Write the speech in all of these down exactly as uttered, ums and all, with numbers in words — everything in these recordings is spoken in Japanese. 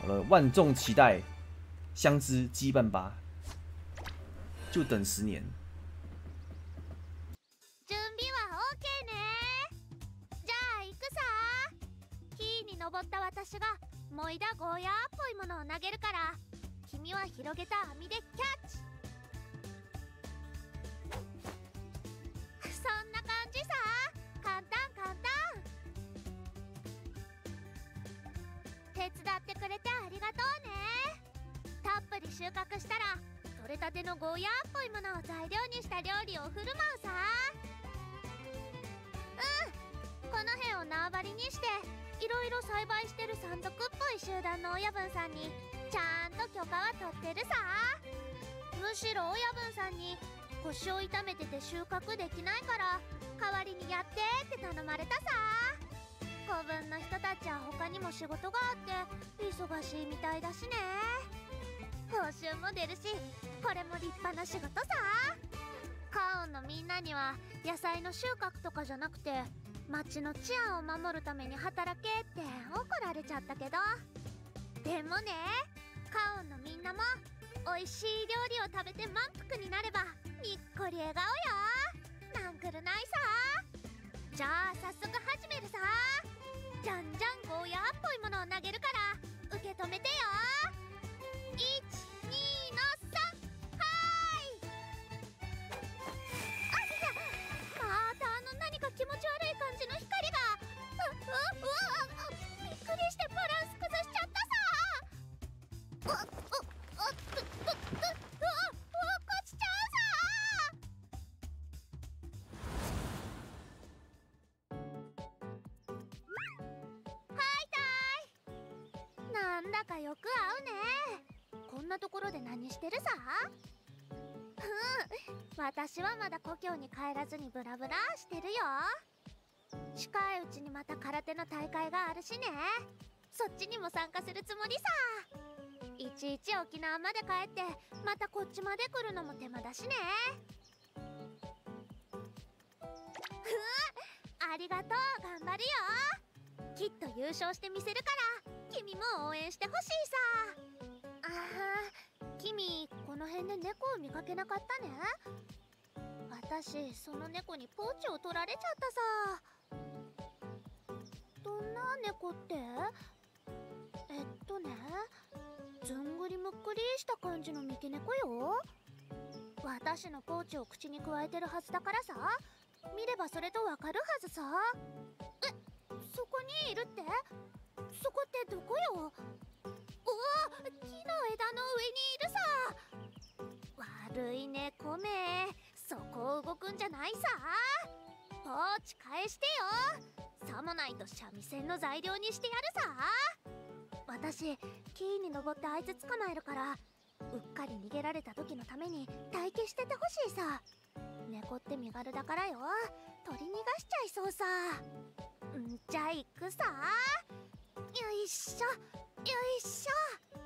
好了，万众期待，香知羁绊吧，就等十年。 準備は OK ね。じゃあ行くさ。木に登った私がもいだゴーヤーっぽいものを投げるから、君は広げた網でキャッチ。そんな感じさ。簡単簡単。手伝ってくれてありがとうね。たっぷり収穫したら取れたてのゴーヤーっぽいものを材料にした料理を振る舞うさ。うん、この辺を縄張りにしていろいろ栽培してる山賊っぽい集団の親分さんにちゃんと許可は取ってるさ。むしろ親分さんに腰を痛めてて収穫できないから代わりにやってって頼まれたさ。古文の人たちは他にも仕事があって忙しいみたいだしね。報酬も出るし、これも立派な仕事さ。カオンのみんなには野菜の収穫とかじゃなくて町の治安を守るために働けって怒られちゃったけど、でもね、カオンのみんなも美味しい料理を食べて満腹になればにっこり笑顔よ。なんくるないさ。じゃあ早速始めるさ。じゃんじゃんゴーヤーっぽいものを投げるから受け止めてよ。いち、にのさん、はーい。あいや、またあの何か気持ち悪い感じの光が。うううわ、びっくりしてバランス崩しちゃったさ。ううううううう落っこちちゃうさ。なんだかよく合うね。こんなところで何してるさ。うん、私はまだ故郷に帰らずにブラブラしてるよ。近いうちにまた空手の大会があるしね。そっちにも参加するつもりさ。いちいち沖縄まで帰ってまたこっちまで来るのも手間だしね。うん、ありがとう、頑張るよ。きっと優勝してみせるから君も応援してほしいさ。あー、君この辺で猫を見かけなかったね。私その猫にポーチを取られちゃったさ。どんな猫って？えっとね、ずんぐりむっくりした感じの三毛猫よ。私のポーチを口にくわえてるはずだからさ、見ればそれとわかるはずさ。え、そこにいるって？そこってどこよ？うわ、木の枝の上にいるさ。悪い猫め、そこを動くんじゃないさ。ポーチ返してよ。さもないと三味線の材料にしてやるさ。私木に登ってあいつ捕まえるから、うっかり逃げられた時のために待機しててほしいさ。猫って身軽だからよ、取り逃がしちゃいそうさ。んじゃあ行くさ。よいしょよいしょ。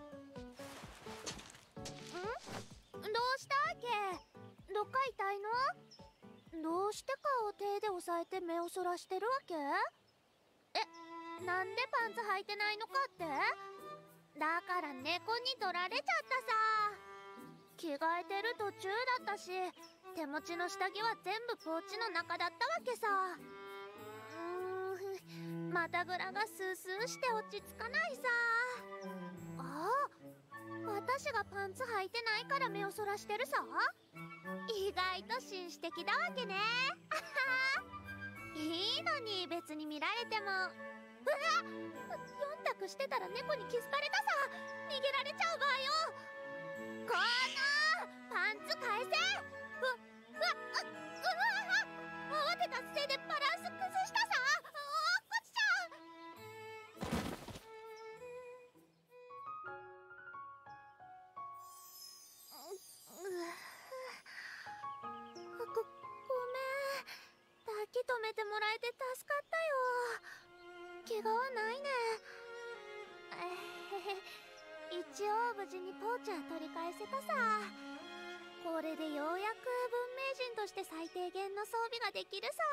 ん？どうしたわけ？どっか痛いの？どうして顔を手で押さえて目をそらしてるわけ？え、なんでパンツ履いてないのかって？だから猫に取られちゃったさ。着替えてる途中だったし、手持ちの下着は全部ポーチの中だったわけさ。股ぐらがスースーして落ち着かないさ。ああ、私がパンツ履いてないから目をそらしてるさ。意外と紳士的だわけね。いいのに別に見られても。うわっ、四択してたら猫にキスされたさ。逃げられちゃうわよ。このパンツ返せ。うわうわうわ、慌てたせいでバランス崩したさ。ご、ごめん。抱き留めてもらえて助かったよ。怪我はないね。えへへ、一応無事にポーチは取り返せたさ。これでようやく文明人として最低限の装備ができるさ。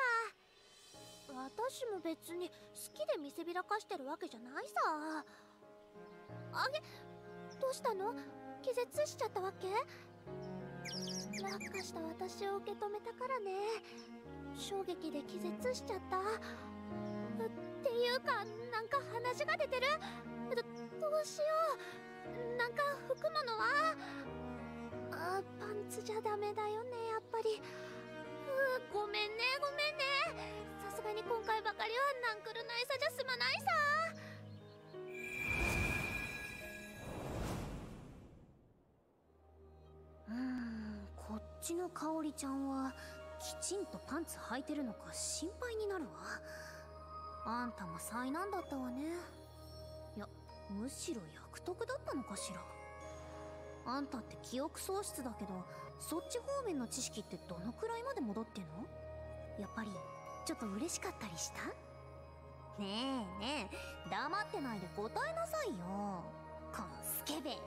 私も別に好きで見せびらかしてるわけじゃないさ。 あげ、どうしたの？気絶しちゃったわけ？落下した私を受け止めたからね。衝撃で気絶しちゃった。っていうか、なんか鼻血が出てる。ど、どうしよう。なんか服物はあ、パンツじゃダメだよね、やっぱり。うごめんね、ごめんね。さすがに今回ばかりはナンクルナイサじゃ済まないさ。うーん、こっちの香織ちゃんはきちんとパンツ履いてるのか心配になるわ。あんたも災難だったわね。いや、むしろ役得だったのかしら。あんたって記憶喪失だけど、そっち方面の知識ってどのくらいまで戻ってんの？やっぱりちょっと嬉しかったりした？ねえねえ、黙ってないで答えなさいよ、このスケベ。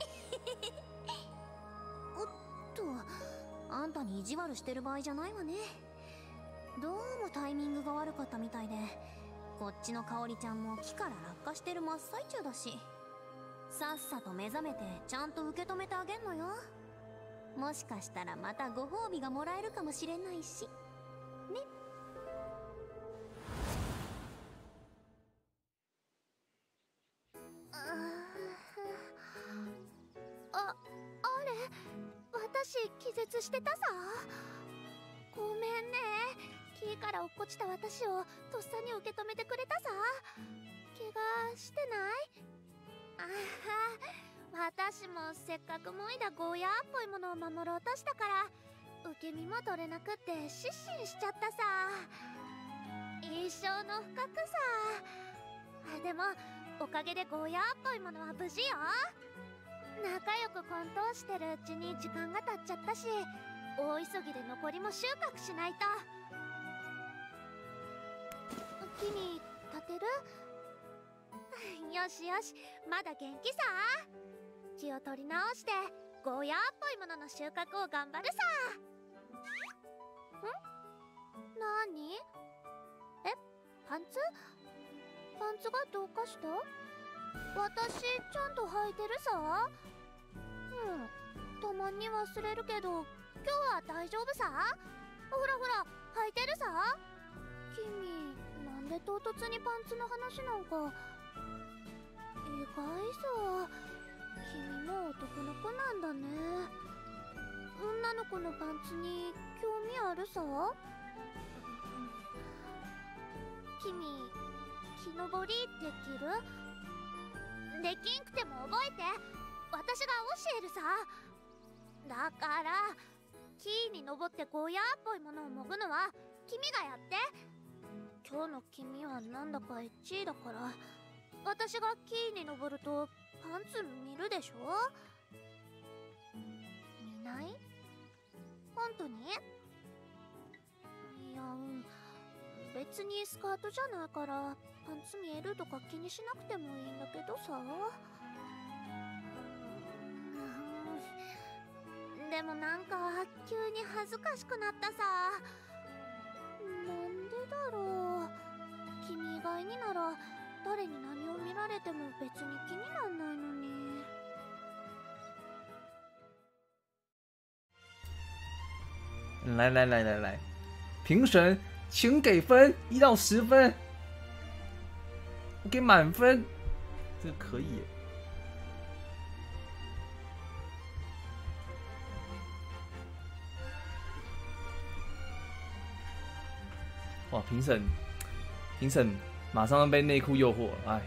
おっと、あんたに意地悪してる場合じゃないわね。どうもタイミングが悪かったみたいで、こっちの香織ちゃんも木から落下してる真っ最中だし、さっさと目覚めてちゃんと受け止めてあげんのよ。もしかしたらまたご褒美がもらえるかもしれないしね。あ、あれ、私気絶してたさ。ごめんね。木から落っこちた私をとっさに受け止めてくれたさ。怪我してない？ああ、私もせっかくもいだゴーヤーっぽいものを守ろうとしたから受け身も取れなくって失神しちゃったさ。一生の不覚さ。でもおかげでゴーヤーっぽいものは無事よ。仲良く混沌してるうちに時間が経っちゃったし、大急ぎで残りも収穫しないと。木に立てる？よしよし、まだ元気さ。気を取り直してゴーヤーっぽいものの収穫を頑張るさ。ん？なに？え、パンツ？パンツがどうかした？私ちゃんと履いてるさ。うん、たまに忘れるけど今日は大丈夫さ。ほらほら、履いてるさ。君、なんで唐突にパンツの話なんか。意外さ、君も男の子なんだね。女の子のパンツに興味あるさ。君、木登りできる？できんくても覚えて、私が教えるさ。だから木に登ってゴーヤーっぽいものをもぐのは君がやって。今日の君はなんだかエッチだから、私が木に登るとパンツ見るでしょ？見ない？本当に？いや、うん、別にスカートじゃないからパンツ見えるとか気にしなくてもいいんだけどさ。でもなんか急に恥ずかしくなったさ。なんでだろう。君以外になら誰に何を見られても別に気になんないのに。 来来来来来，评审请给分，一到十分，我给满分，这个可以耶。哇，评审，评审马上被内裤诱惑，哎。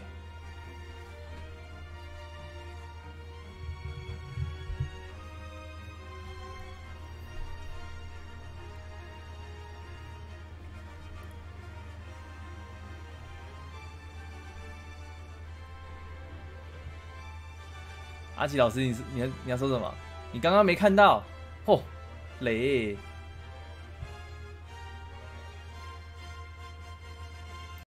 阿奇老师，你是你要你要说什么？你刚刚没看到？哦，雷。